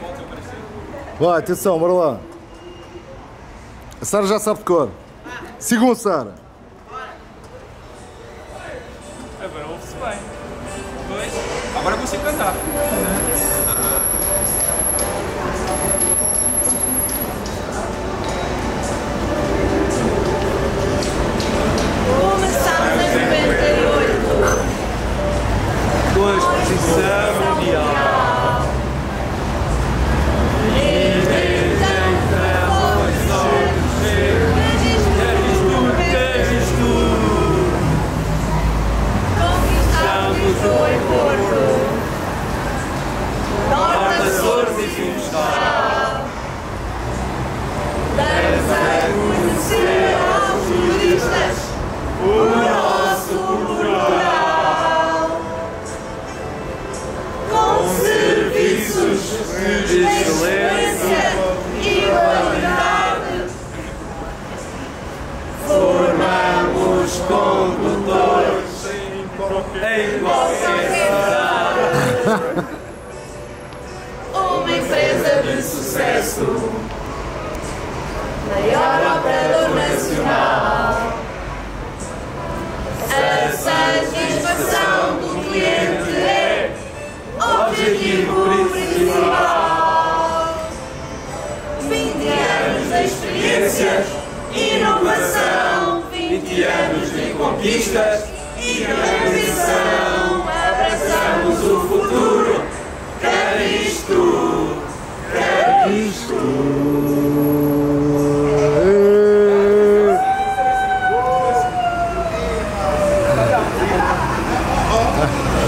Vai, atenção, bora lá. A Sara já sabe de cor. Sigam, Sara. Agora ouve-se bem. Dois. Agora consigo cantar. Começamos em 98. Constituição Mundial. Excelência e qualidade. Formamos condutores em qualquer cidade. Uma empresa de sucesso.